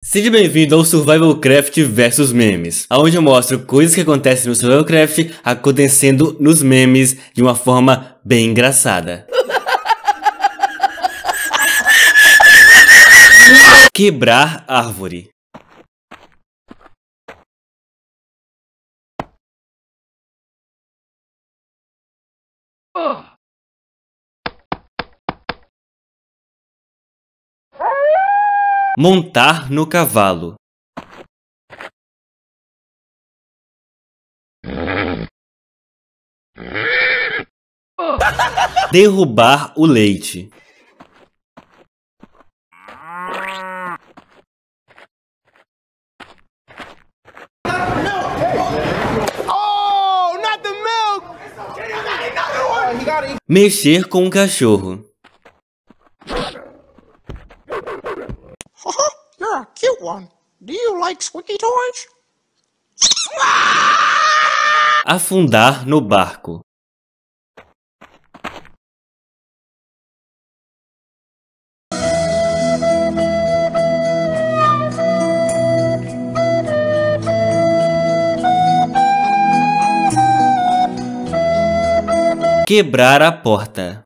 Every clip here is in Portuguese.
Seja bem-vindo ao Survivalcraft vs Memes, onde eu mostro coisas que acontecem no Survivalcraft acontecendo nos memes de uma forma bem engraçada. Quebrar árvore. Montar no cavalo. Derrubar o leite. Mexer com um cachorro. You're a cute one. Do you like squeaky toys? Afundar no barco. Quebrar a porta.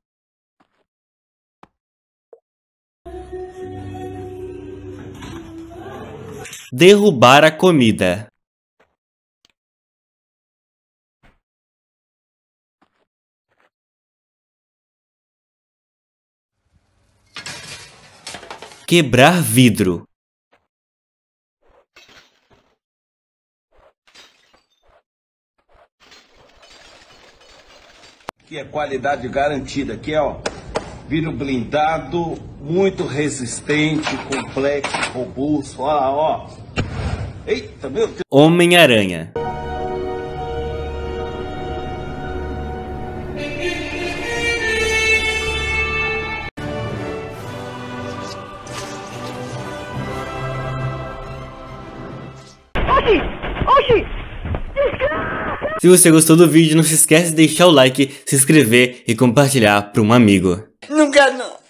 Derrubar a comida. Quebrar vidro. Aqui é qualidade garantida, aqui é ó, vidro blindado, muito resistente, complexo, robusto, olha lá, ó. Eita, meu Deus. Homem-Aranha. Se você gostou do vídeo, não se esquece de deixar o like, se inscrever e compartilhar para um amigo. Não quero não.